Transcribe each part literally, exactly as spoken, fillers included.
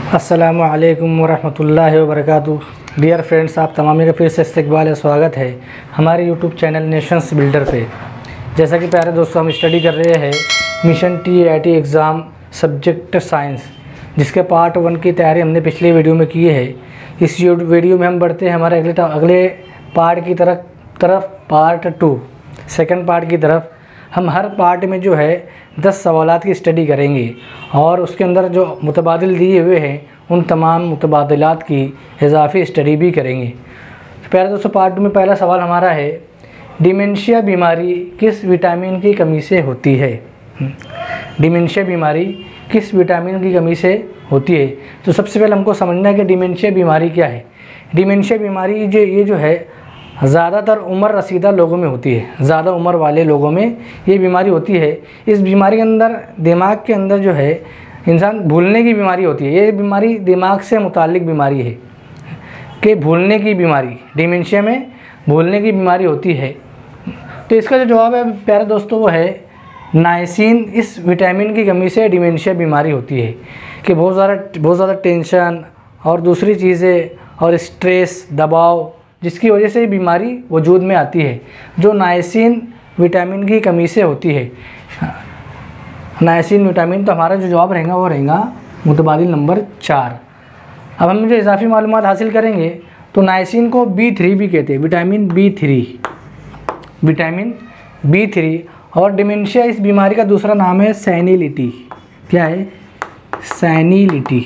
अस्सलामु अलैकुम वरहमतुल्लाहि वबरकातुहू। डियर फ्रेंड्स, आप तमाम का फिर से इस्तकबाल स्वागत है हमारे यूट्यूब चैनल नेशंस बिल्डर पे। जैसा कि प्यारे दोस्तों, हम स्टडी कर रहे हैं mission T I T exam subject science, जिसके पार्ट वन की तैयारी हमने पिछले वीडियो में की है। इस वीडियो में हम बढ़ते हैं हमारे अगले अगले पार्ट की तरफ तरफ पार्ट टू सेकंड पार्ट की तरफ। हम हर पार्ट में जो है दस सवालात की स्टडी करेंगे और उसके अंदर जो मुतबादिल दिए हुए हैं उन तमाम मुतबादिलात की इजाफी स्टडी भी करेंगे। तो प्यारे दोस्तों, पार्ट टू में पहला सवाल हमारा है, डिमेंशिया बीमारी किस विटामिन की कमी से होती है? डिमेंशिया बीमारी किस विटामिन की कमी से होती है? तो सबसे पहले हमको समझना है कि डिमेंशिया बीमारी क्या है। डिमेंशिया बीमारी जो ये जो है ज़्यादातर उम्र रसीदा लोगों में होती है। ज़्यादा उम्र वाले लोगों में ये बीमारी होती है। इस बीमारी के अंदर दिमाग के अंदर जो है इंसान भूलने की बीमारी होती है। ये बीमारी दिमाग से मुताल्लिक बीमारी है कि भूलने की बीमारी, डिमेंशिया में भूलने की बीमारी होती है। तो इसका जो जवाब है प्यारे दोस्तों वो है नाइसिन। इस विटामिन की कमी से डिमेंशिया बीमारी होती है कि बहुत ज़्यादा बहुत ज़्यादा टेंशन और दूसरी चीज़ें और स्ट्रेस, दबाव, जिसकी वजह से ये बीमारी वजूद में आती है, जो नाइसिन विटामिन की कमी से होती है। नाइसिन विटामिन, तो हमारा जो जवाब रहेगा वो रहेगा मुतबादिल नंबर चार। अब हम जो इजाफी मालूमात हासिल करेंगे तो नाइसिन को बी थ्री भी कहते हैं, vitamin B three, vitamin B three. और डिमेंशिया इस बीमारी का दूसरा नाम है सेनिलिटी। क्या है? सेनिलिटी।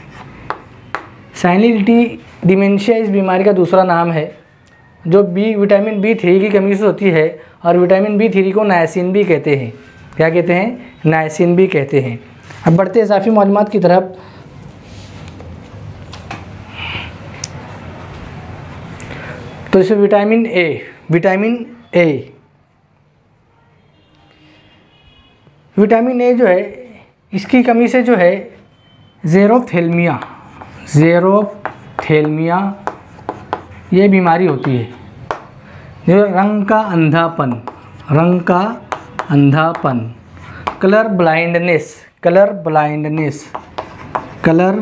सेनिलिटी डिमेंशिया इस बीमारी का दूसरा नाम है, जो बी विटामिन बी थ्री की कमी से होती है। और विटामिन बी थ्री को नाइसिन भी कहते हैं। क्या कहते हैं? नाइसिन भी कहते हैं। अब बढ़ते इजाफी मालूमात की तरफ। तो इसे vitamin A, vitamin A vitamin A जो है इसकी कमी से जो है ज़ेरोफ्थेल्मिया, ज़ेरोफ्थेल्मिया ये बीमारी होती है। जो रंग का अंधापन, रंग का अंधापन, colour blindness, colour blindness, colour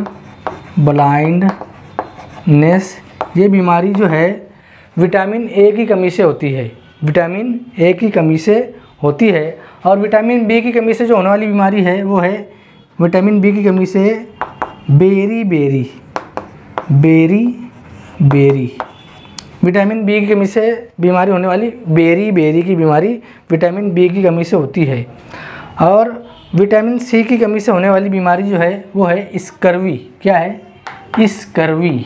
blindness ये बीमारी जो है विटामिन ए की कमी से होती है। विटामिन ए की कमी से होती है। और विटामिन बी की कमी से जो होने वाली बीमारी है वो है विटामिन बी की कमी से berry berry, berry berry vitamin B की कमी से बीमारी होने वाली बेरी बेरी की बीमारी विटामिन बी की कमी से होती है। और विटामिन सी की कमी से होने वाली बीमारी जो है वो है स्कर्वी। क्या है? स्कर्वी।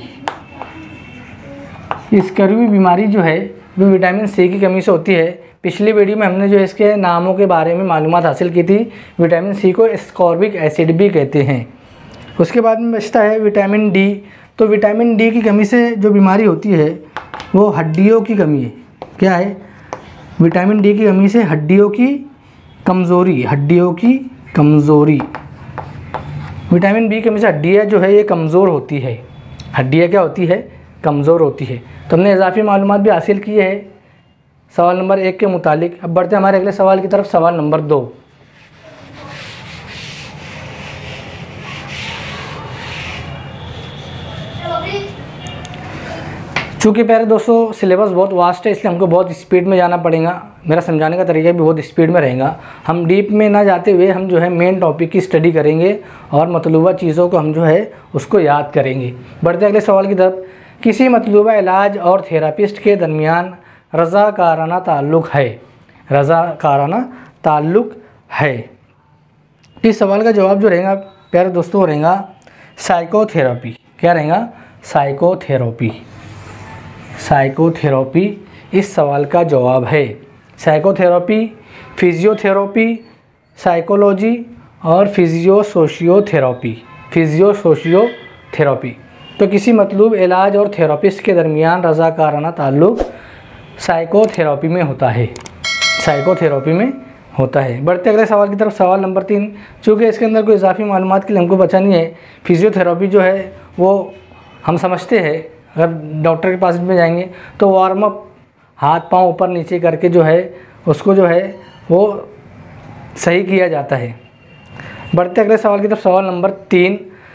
स्कर्वी बीमारी जो है वो विटामिन सी की कमी से होती है। पिछली वीडियो में हमने जो इसके नामों के बारे में मालूमात हासिल की थी। विटामिन सी को एस्कॉर्बिक एसिड भी कहते हैं। उसके बाद में बचता है विटामिन डी। तो विटामिन डी की कमी से जो बीमारी होती है वो हड्डियों की कमी है। क्या है? विटामिन डी की कमी से हड्डियों की कमज़ोरी, हड्डियों की कमज़ोरी। विटामिन बी की कमी से हड्डियाँ जो है ये कमज़ोर होती है। हड्डियाँ क्या होती है? कमज़ोर होती है। तो हमने इजाफी मालूमात भी हासिल की है सवाल नंबर एक के मुतालिक। अब बढ़ते हैं हमारे अगले सवाल की तरफ, सवाल नंबर दो। चूँकि प्यारे दोस्तों सिलेबस बहुत वास्ट है, इसलिए हमको बहुत स्पीड में जाना पड़ेगा। मेरा समझाने का तरीका भी बहुत स्पीड में रहेगा। हम डीप में ना जाते हुए हम जो है मेन टॉपिक की स्टडी करेंगे और मतलूबा चीज़ों को हम जो है उसको याद करेंगे। बढ़ते अगले सवाल की तरफ। किसी मतलूबा इलाज और थेरापिस्ट के दरमियान रज़ाकाराना ताल्लुक़ है, रज़ाकाराना ताल्लुक़ है। इस सवाल का जवाब जो रहेगा प्यारे दोस्तों रहेगा साइकोथेरेपी। क्या रहेगा? साइकोथेरेपी। साइकोथेरेपी इस सवाल का जवाब है। साइकोथेरेपी, फिजियोथेरेपी, साइकोलॉजी और फिजियो सोशियोथेरेपी, फिजियो सोशियोथेरेपी। तो किसी मतलूब इलाज और थेरेपिस्ट के दरमियान रज़ाकाराना ताल्लुक़ साइकोथेरेपी में होता है, साइकोथेरेपी में होता है। बढ़ते अगले सवाल की तरफ, सवाल नंबर तीन। चूँकि इसके अंदर कोई इजाफी मालूमात के लिए हमको बचा नहीं है। फिजियोथेरेपी जो है वो हम समझते हैं, अगर डॉक्टर के पास में जाएंगे तो वार्म अप, हाथ पांव ऊपर नीचे करके जो है उसको जो है वो सही किया जाता है। बढ़ते अगले सवाल की तरफ, सवाल नंबर तीन।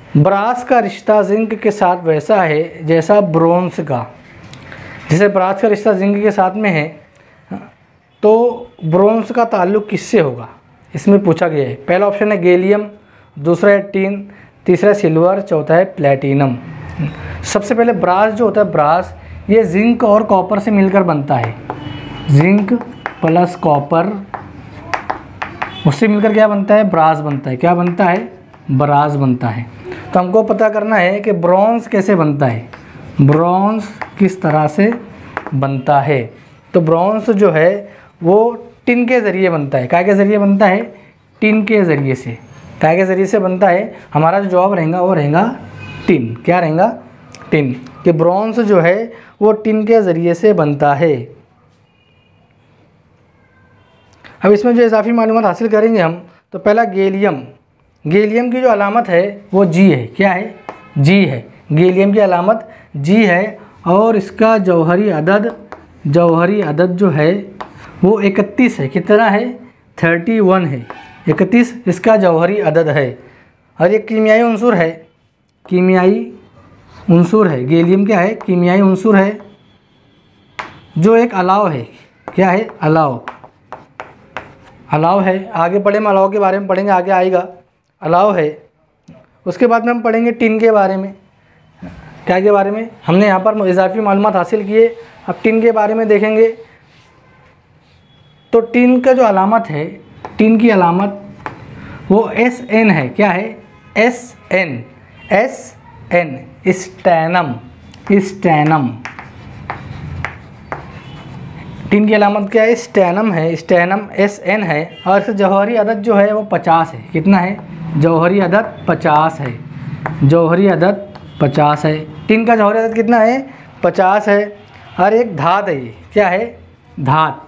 ब्रास का रिश्ता जिंक के साथ वैसा है जैसा ब्रोंज का। जैसे ब्रास का रिश्ता जिंक के साथ में है तो ब्रोंज का ताल्लुक किससे होगा, इसमें पूछा गया है। पहला ऑप्शन है गैलियम, दूसरा है टिन, तीसरा सिल्वर, चौथा है प्लेटिनम। सबसे पहले ब्रास जो होता है, ब्रास ये जिंक और कॉपर से मिलकर बनता है। जिंक प्लस कॉपर उससे मिलकर क्या बनता है, ब्रास बनता है। क्या बनता है, ब्रास बनता है। तो हमको पता करना है कि ब्रॉन्ज कैसे बनता है, ब्रॉन्ज किस तरह से बनता है। तो ब्रॉन्ज जो है वो टिन के ज़रिए बनता है। क्या के ज़रिए बनता है, टिन के ज़रिए से। क्या के ज़रिए से बनता है, हमारा जो जवाब रहेगा वो रहेगा टिन। क्या रहेगा, टिन। कि ब्रॉन्ज जो है वो टिन के ज़रिए से बनता है। अब इसमें जो इजाफी मालूमात हासिल करेंगे हम, तो पहला गैलियम। गैलियम की जो अलामत है वो जी है। क्या है, जी है। गैलियम की अलामत जी है और इसका जौहरी अदद जौहरी अदद जो है वो इकतीस है। कितना है, इकतीस है। इकतीस इसका जौहरी अदद है। और एक कीमियाई उनसुर है, कीमियाई उनसुर है। गैलियम क्या है, कीमियाई उनसुर है जो एक अलाव है। क्या है, अलाव। अलाव है। आगे पढ़े हम अलाव के बारे में पढ़ेंगे, आगे आएगा। अलाव है। उसके बाद में हम पढ़ेंगे टिन के बारे में। क्या के बारे में, हमने यहाँ पर इजाफी मालूमात हासिल किए। अब टिन के बारे में देखेंगे। तो टिन का जो अलामत है, टिन की अलामत वो एस एन है। क्या है, S N. S N stannum. Stannum tin की अलामत क्या है, स्टैनम है। स्टैनम एस एन है। और इसका जौहरी अदद जो है वो पचास है। कितना है, जौहरी अदद पचास है। जौहरी अदद पचास है। टिन का जौहरी अदद कितना है, पचास है। और एक धात है ये। क्या है, धात।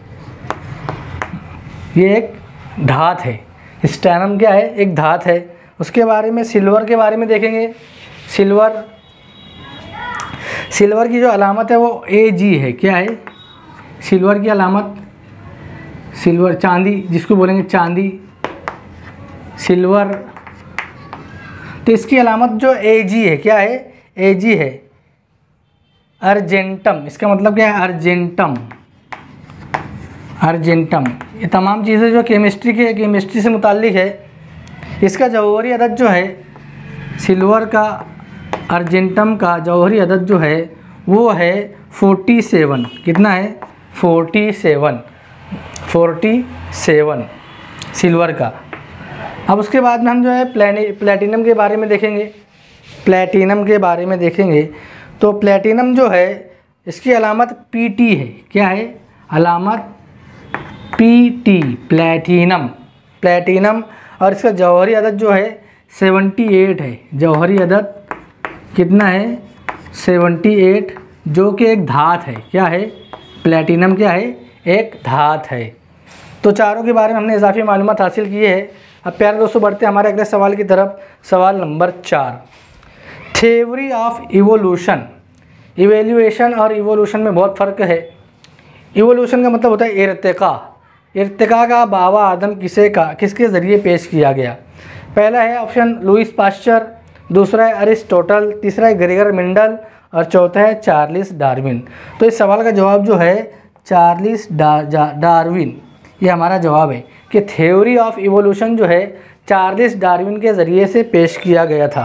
ये एक धात है। स्टैनम क्या है, एक धात है। उसके बारे में सिल्वर के बारे में देखेंगे। सिल्वर सिल्वर की जो अलामत है वो ए जी है। क्या है, सिल्वर की अलामत, सिल्वर चांदी जिसको बोलेंगे चांदी, सिल्वर। तो इसकी अलामत जो ए जी है, क्या है, ए जी है। अर्जेंटम, इसका मतलब क्या है, अर्जेंटम। अर्जेंटम। ये तमाम चीज़ें जो केमिस्ट्री के केमिस्ट्री से मुताल्लिक है। इसका जौहरी अदद जो है सिल्वर का, अर्जेंटम का जौहरी अदद जो है वो है सैंतालीस। कितना है, सैंतालीस। सैंतालीस सिल्वर का। अब उसके बाद में हम जो है प्लेनी प्लेटिनम के बारे में देखेंगे। प्लेटिनम के बारे में देखेंगे तो प्लेटिनम जो है इसकी अलामत पी टी है। क्या है, अलामत पी टी, प्लेटिनम। प्लेटिनम। और इसका जौहरी अदद जो है अठहत्तर है। जौहरी अदद कितना है, अठहत्तर, जो कि एक धात है। क्या है, प्लेटिनम क्या है, एक धात है। तो चारों के बारे में हमने इजाफी मालूमात हासिल की है। अब प्यारे दोस्तों बढ़ते हैं हमारे अगले सवाल की तरफ। सवाल नंबर चार, थ्योरी ऑफ इवोल्यूशन। इवेल्यूएशन और इवोल्यूशन में बहुत फ़र्क है। इवोल्यूशन का मतलब होता है इर्तिका। इर्तिका का बावा आदम किसे का किसके ज़रिए पेश किया गया। पहला है ऑप्शन लुईस पाश्चर, दूसरा है अरिस्टोटल, तीसरा है ग्रेगर मेंडल और चौथा है चार्ल्स डार्विन। तो इस सवाल का जवाब जो है चार्ल्स डार्विन, ये हमारा जवाब है कि थ्योरी ऑफ इवोल्यूशन जो है चार्ल्स डार्विन के ज़रिए से पेश किया गया था।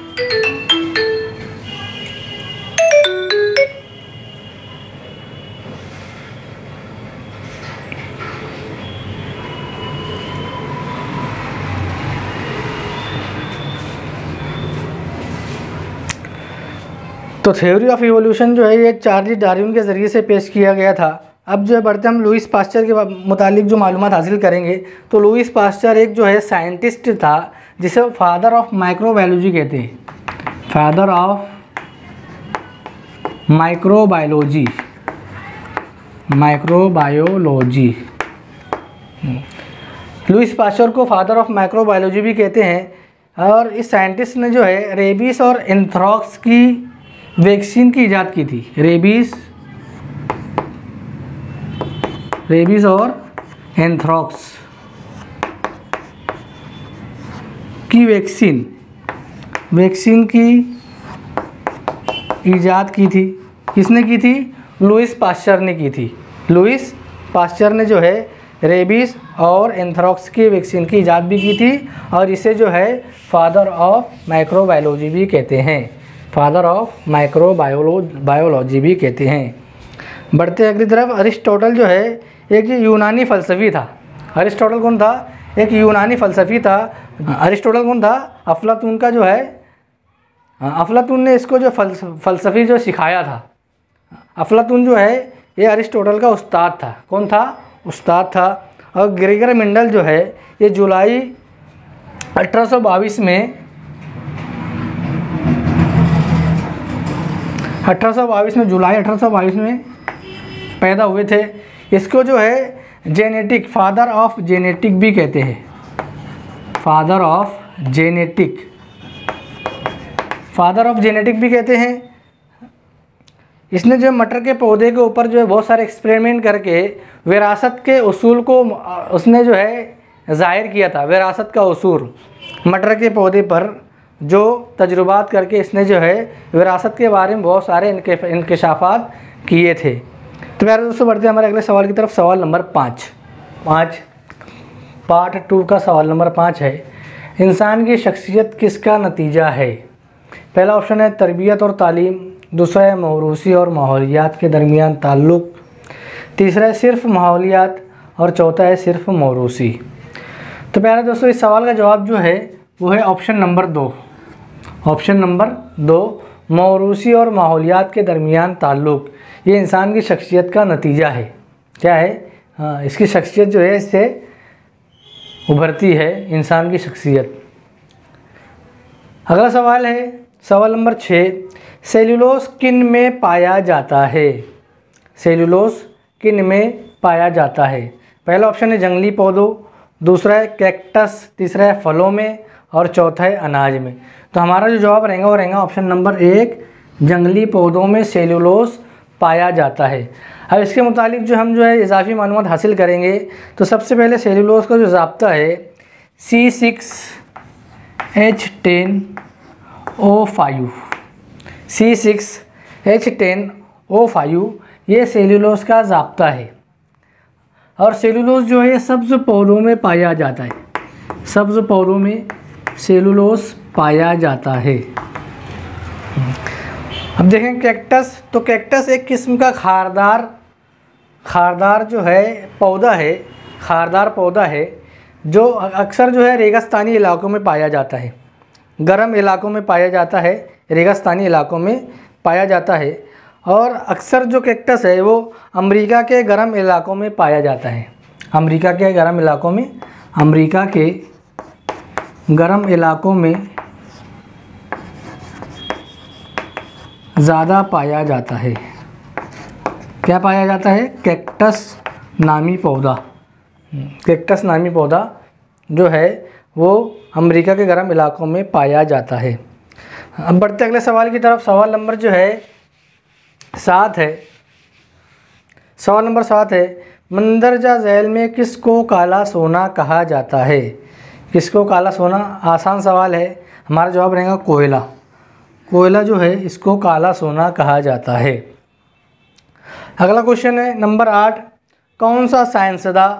तो थ्योरी ऑफ इवोल्यूशन जो है ये चार्ल्स डार्विन के ज़रिए से पेश किया गया था। अब जो है बढ़ते हम लुईस पाश्चर के मुतालिक जो मालूमात हासिल करेंगे। तो लुईस पाश्चर एक जो है साइंटिस्ट था जिसे फादर ऑफ माइक्रोबायोलॉजी कहते हैं। Father of microbiology, microbiology. Louis Pasteur को फादर ऑफ माइक्रोबायोलॉजी भी कहते हैं। और इस साइंटिस्ट ने जो है रेबीज और एंथ्रॉक्स की वैक्सीन की इजाद की थी। रेबीज रेबीज और एंथ्रॉक्स की वैक्सीन वैक्सीन की इजाद की थी। किसने की थी? लुईस पास्चर ने की थी। लुईस पास्चर ने जो है रेबीज़ और एंथ्रेक्स की वैक्सीन की इजाद भी की थी, और इसे जो है फादर ऑफ माइक्रोबायोलॉजी भी कहते हैं। फादर ऑफ माइक्रोबायोलो बायोलॉजी भी कहते हैं। बढ़ते अगली तरफ, अरिस्टोटल जो है एक यूनानी फ़लसफ़ी था। अरिस्टोटल कौन था? एक यूनानी फ़लसफ़ी था। अरिस्टोटल कौन था? अफलातून का जो है, अफलातून ने इसको जो फ़लसफ़ी जो सिखाया था। अफलातून जो है ये अरिस्टोटल का उस्ताद था। कौन था? उस्ताद था। और ग्रेगर मेंडल जो है ये जुलाई अठारह सौ बाईस में अठारह सौ बाईस में जुलाई अठारह सौ बाईस में पैदा हुए थे। इसको जो है जेनेटिक फादर ऑफ जेनेटिक भी कहते हैं। Father of genetic father of genetic भी कहते हैं। इसने जो मटर के पौधे के ऊपर जो है बहुत सारे एक्सपेरिमेंट करके विरासत के उसूल को उसने जो है ज़ाहिर किया था। विरासत का उसूल मटर के पौधे पर जो तजुर्बात करके इसने जो है विरासत के बारे में बहुत सारे इंकशाफात किए थे। तो प्यारे दोस्तों, बढ़ते हैं हमारे अगले सवाल की तरफ। सवाल नंबर पाँच पाँच पार्ट टू का सवाल नंबर पाँच है, इंसान की शख्सियत किसका नतीजा है? पहला ऑप्शन है तरबियत और तालीम, दूसरा है मौरूसी और माहौलियात के दरमियान ताल्लुक़, तीसरा है सिर्फ माहौलियात, और चौथा है सिर्फ मौरूसी। तो प्यारे दोस्तों, इस सवाल का जवाब जो है वो है ऑप्शन नंबर दो। ऑप्शन नंबर दो, मौरूसी और माहौलियात के दरमियान ताल्लुक़, ये इंसान की शख्सियत का नतीजा है। क्या है? हाँ, इसकी शख्सियत जो है इससे उभरती है इंसान की शख्सियत। अगला सवाल है सवाल नंबर छः, सेलुलोज किन में पाया जाता है? सेलुलोज किन में पाया जाता है? पहला ऑप्शन है जंगली पौधों, दूसरा है कैक्टस, तीसरा है फलों में, और चौथा है अनाज में। तो हमारा जो जवाब रहेगा वो रहेगा ऑप्शन नंबर एक, जंगली पौधों में सेलुलोज पाया जाता है। अब इसके मुतालिक जो हम जो है इजाफी मालूमात हासिल करेंगे, तो सबसे पहले सेलुलोज का जो ज़ाब्ता है C six H ten O five C six H ten O five ये सेलुलोज का ज़ाब्ता है। और सेलुलोज जो है सब्ज़ पौधों में पाया जाता है। सब्ज़ पौधों में सेलुलोज पाया जाता है। अब देखें कैक्टस, तो कैक्टस एक किस्म का खारदार खारदार जो है पौधा है, खारदार पौधा है जो अक्सर जो है रेगिस्तानी इलाकों में पाया जाता है, गर्म इलाकों में पाया जाता है, रेगिस्तानी इलाकों में पाया जाता है। और अक्सर जो कैक्टस है वो अमेरिका के गर्म इलाकों में पाया जाता है। अमेरिका के गर्म इलाकों में अमेरिका के गर्म इलाकों में ज़्यादा पाया जाता है। क्या पाया जाता है? कैक्टस नामी पौधा। कैक्टस नामी पौधा जो है वो अमेरिका के गर्म इलाकों में पाया जाता है। अब बढ़ते अगले सवाल की तरफ। सवाल नंबर जो है सात है। सवाल नंबर सात है, मंदरजा झैल में किसको काला सोना कहा जाता है? किसको काला सोना? आसान सवाल है, हमारा जवाब रहेगा कोयला। कोयला जो है इसको काला सोना कहा जाता है। अगला क्वेश्चन है नंबर आठ, कौन सा साइंसदा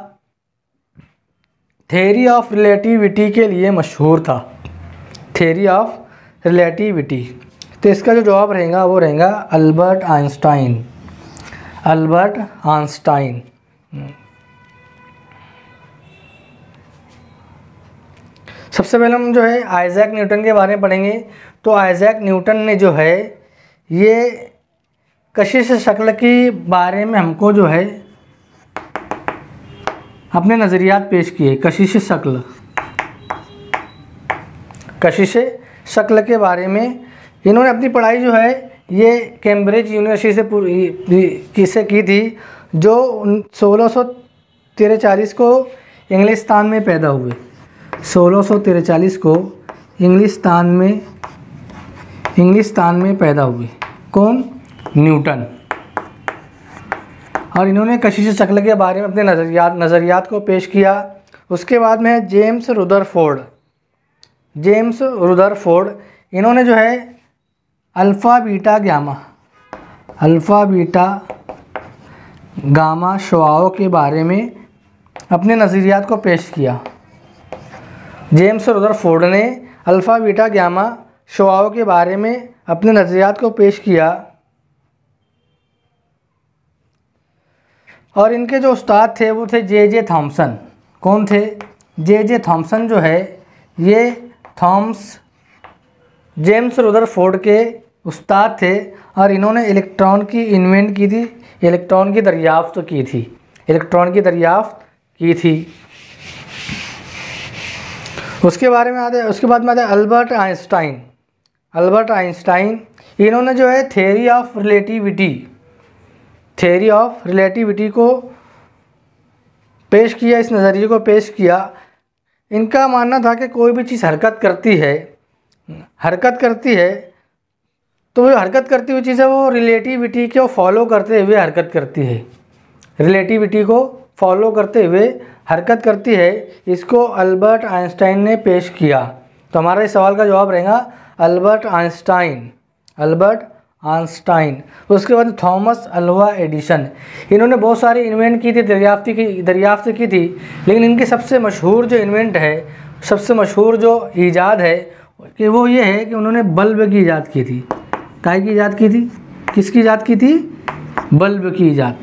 थ्योरी ऑफ रिलेटिविटी के लिए मशहूर था? थ्योरी ऑफ रिलेटिविटी, तो इसका जो जवाब रहेगा वो रहेगा अल्बर्ट आइंस्टाइन। Albert Einstein. सबसे पहले हम जो है आइजैक न्यूटन के बारे में पढ़ेंगे। तो आइजैक न्यूटन ने जो है ये कशिश शक्ल के बारे में हमको जो है अपने नज़रियात पेश किए। कशिश शक्ल कशिश शक्ल के बारे में इन्होंने अपनी पढ़ाई जो है ये कैम्ब्रिज यूनिवर्सिटी से किससे की थी, जो सोलह सौ तिरचालीस को इंग्लिस्तान में पैदा हुए। सोलह सौ तिरचालीस को इंग्लिस्तान में इंग्लिस्तान में पैदा हुए। कौन? न्यूटन। और इन्होंने कशिश शक्ल के बारे में अपने नज़रियात नज़रियात को पेश किया। उसके बाद में है जेम्स रुदरफोर्ड। जेम्स रुदरफोर्ड इन्होंने जो है alpha beta gamma alpha beta gamma शुआओं के बारे में अपने नज़रियात को पेश किया। जेम्स रदरफोर्ड ने अल्फ़ा बीटा गामा शुआओं के बारे में अपने नज़रियात को पेश किया और इनके जो उस्ताद थे वो थे जे जे थॉमसन। कौन थे? जे जे थॉमसन जो है ये थॉम्स जेम्स रदरफोर्ड के उस्ताद थे और इन्होंने इलेक्ट्रॉन की इन्वेंट की थी, इलेक्ट्रॉन की दरियाफ्त की थी इलेक्ट्रॉन की दरियाफ्त की थी उसके बारे में आते उसके बाद में आते अल्बर्ट आइंस्टाइन। अल्बर्ट आइंस्टाइन इन्होंने जो है theory of relativity theory of relativity को पेश किया, इस नज़रिए को पेश किया। इनका मानना था कि कोई भी चीज़ हरकत करती है हरकत करती है तो वो हरकत करती हुई चीज़ है वो रिलेटिविटी को फॉलो करते हुए हरकत करती है रिलेटिविटी को फॉलो करते हुए हरकत करती है। इसको अल्बर्ट आइंस्टाइन ने पेश किया। तो हमारा इस सवाल का जवाब रहेगा अल्बर्ट आइंस्टाइन अल्बर्ट आइंस्टाइन। उसके बाद थॉमस अल्वा एडिसन, इन्होंने बहुत सारी इन्वेंट की थी, दरियाफ्ती की दरियाफ्त की थी, लेकिन इनकी सबसे मशहूर जो इन्वेंट है, सबसे मशहूर जो ईजाद है कि वो ये है कि उन्होंने बल्ब की ईजाद की थी। काय की ईजाद की थी? किसकी ईजाद की थी? बल्ब की ईजाद।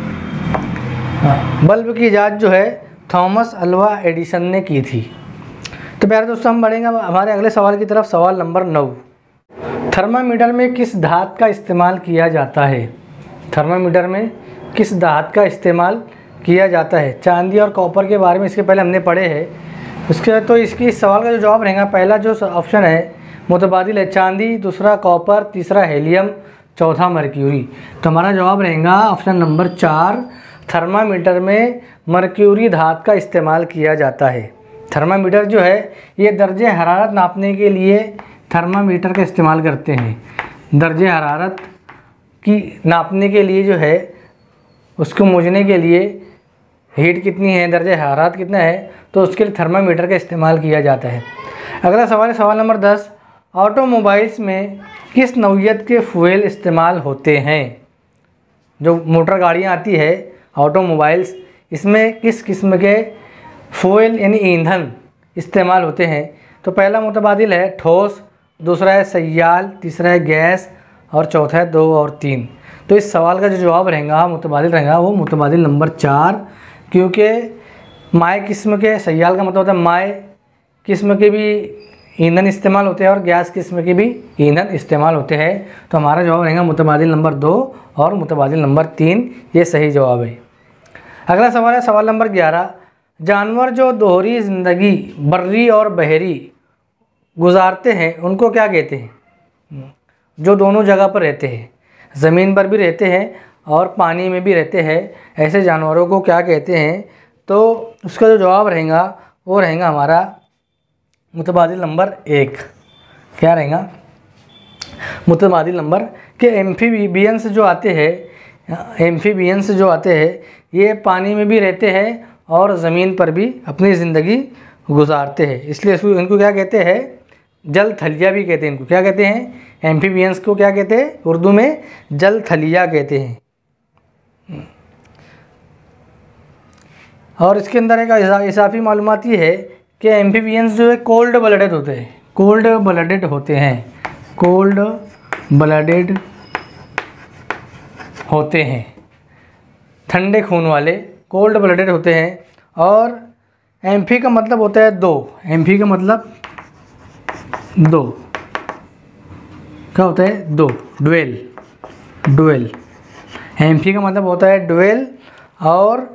हाँ, बल्ब की ईजाद जो है थॉमस अल्वा एडिसन ने की थी। तो प्यारे दोस्तों हम बढ़ेंगे हमारे अगले सवाल की तरफ। सवाल नंबर नौ, थर्मामीटर में किस धातु का इस्तेमाल किया जाता है? थर्मामीटर में किस धातु का इस्तेमाल किया जाता है? चांदी और कॉपर के बारे में इसके पहले हमने पढ़े हैं। उसके तो इसकी इस सवाल का जो जवाब रहेगा, पहला जो ऑप्शन है मुतबादिल है, चांदी, दूसरा कॉपर, तीसरा हेलियम, चौथा मर्क्यूरी। तो हमारा जवाब रहेगा ऑप्शन नंबर चार, थर्मामीटर में मर्क्यूरी धातु का इस्तेमाल किया जाता है। थर्मामीटर जो है ये दर्जे हरारत नापने के लिए थर्मामीटर का इस्तेमाल करते हैं। दर्जे हरारत की नापने के लिए जो है उसको मूझने के लिए हीट कितनी है, दर्जे हरारत कितना है, तो उसके लिए थर्मामीटर का इस्तेमाल किया जाता है। अगला सवाल है सवाल नंबर दस, ऑटोमोबाइल्स में किस नौइयत के फ्यूल इस्तेमाल होते हैं? जो मोटर गाड़ियाँ आती है ऑटोमोबाइल्स, इसमें किस किस्म के फ्यूल यानी ईंधन इस्तेमाल होते हैं? तो पहला मुतबादिल है ठोस, दूसरा है सयाल, तीसरा है गैस और चौथा है दो और तीन। तो इस सवाल का जो जवाब रहेगा मुतबादिल रहेगा वो मुतबादिल नंबर चार, क्योंकि माए किस्म के, सयाल का मतलब होता है माए किस्म के भी ईंधन इस्तेमाल होते हैं और गैस किस्म के भी ईंधन इस्तेमाल होते हैं। तो हमारा जवाब रहेगा मुतबादिल नंबर दो और मुतबादिल नंबर तीन, ये सही जवाब है। अगला सवाल है सवाल नंबर ग्यारह, जानवर जो दोहरी ज़िंदगी बर्री और बहरी गुजारते हैं उनको क्या कहते हैं? जो दोनों जगह पर रहते हैं, ज़मीन पर भी रहते हैं और पानी में भी रहते हैं, ऐसे जानवरों को क्या कहते हैं? तो उसका जो जवाब रहेगा वो रहेगा हमारा मुतबादिल नंबर एक। क्या रहेगा? मुतबादिल नंबर के एम्फीबियंस जो आते हैं एम्फीबियंस जो आते हैं ये पानी में भी रहते हैं और ज़मीन पर भी अपनी ज़िंदगी गुजारते हैं, इसलिए इसको इनको क्या कहते हैं? जल थलिया भी कहते हैं। इनको क्या कहते हैं? एम्फीबियंस को क्या कहते हैं? उर्दू में जल थलिया कहते हैं। और इसके अंदर एक इजाफी मालूमात ये है कि एम्फीबियंस जो है कोल्ड ब्लडेड होते हैं कोल्ड ब्लडेड होते हैं कोल्ड ब्लडेड होते हैं ठंडे खून वाले कोल्ड ब्लडेड होते हैं। और एम्फी का मतलब होता है दो, एम्फी का मतलब दो, क्या होता है? दो, डुएल डुएल एम्फी का मतलब होता है डुएल। और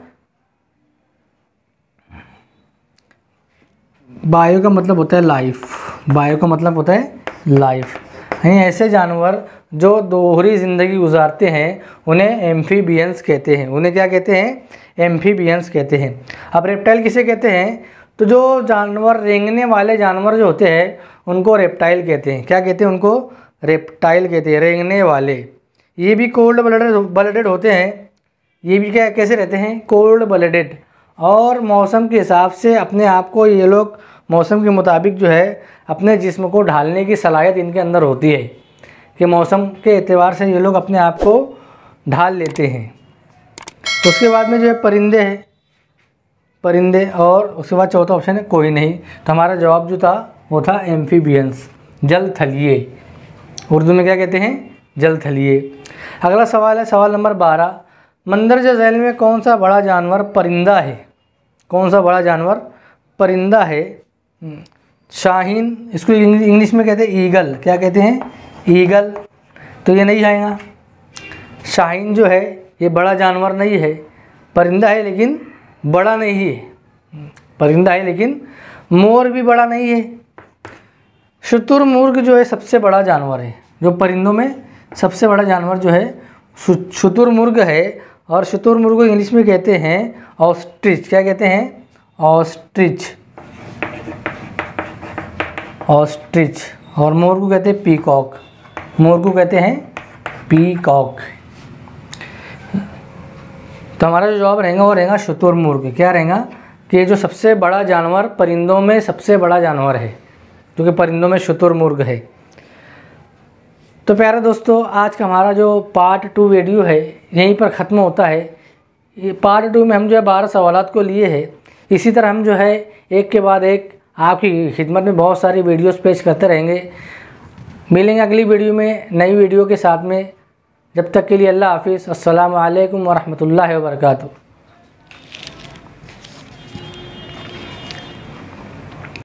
बायो का मतलब होता है लाइफ, बायो का मतलब होता है लाइफ। यानी ऐसे जानवर जो दोहरी ज़िंदगी गुजारते हैं उन्हें एम्फीबियंस कहते हैं। उन्हें क्या कहते हैं? एम्फीबियंस कहते हैं। अब रेप्टाइल किसे कहते हैं? तो जो जानवर रेंगने वाले जानवर जो होते हैं उनको रेप्टाइल कहते हैं। क्या कहते हैं? उनको रेप्टाइल कहते हैं, रेंगने वाले। ये भी कोल्ड ब्लडेड ब्लडेड होते हैं। ये भी क्या कैसे रहते हैं? Cold blooded. और मौसम के हिसाब से अपने आप को ये लोग मौसम के मुताबिक जो है अपने जिस्म को ढालने की सलाहियत इनके अंदर होती है कि मौसम के एतबार से ये लोग अपने आप को ढाल लेते हैं। तो उसके बाद में जो है परिंदे हैं, परिंदे, और उसके बाद चौथा ऑप्शन है कोई नहीं। तो हमारा जवाब जो था वो था एम्फीबियंस, जल थलीय। उर्दू में क्या कहते हैं? जल थलीय। अगला सवाल है सवाल नंबर बारह, मंदरजा झैल में कौन सा बड़ा जानवर परिंदा है? कौन सा बड़ा जानवर परिंदा है? शाहीन, इसको इंग्लिश में कहते हैं ईगल। क्या कहते हैं? ईगल। तो ये नहीं आएगा। शाहीन जो है ये बड़ा जानवर नहीं है, परिंदा है लेकिन बड़ा नहीं है, परिंदा है लेकिन मोर भी बड़ा नहीं है। शुतुरमुर्ग जो है सबसे बड़ा जानवर है, जो परिंदों में सबसे बड़ा जानवर जो है शुतुरमुर्ग है, और शुतुरमुर्ग को इंग्लिश में कहते हैं ऑस्ट्रिच। क्या कहते हैं? Ostrich, ostrich. और मोर को कहते हैं पीकॉक, मोर को कहते हैं पीकॉक। तो हमारा जो जवाब रहेगा वो रहेगा शुतुरमुर्ग। क्या रहेगा? कि जो सबसे बड़ा जानवर परिंदों में सबसे बड़ा जानवर है, जो कि परिंदों में शुतुरमुर्ग है। तो प्यारे दोस्तों, आज का हमारा जो पार्ट टू वीडियो है यहीं पर ख़त्म होता है। ये पार्ट टू में हम जो है बारह सवालात को लिए हैं। इसी तरह हम जो है एक के बाद एक आपकी खिदमत में बहुत सारी वीडियोस पेश करते रहेंगे। मिलेंगे अगली वीडियो में नई वीडियो के साथ में। जब तक के लिए अल्लाह हाफिज़। अस्सलामु अलैकुम वरहमतुल्लाहि वबरकातुहू।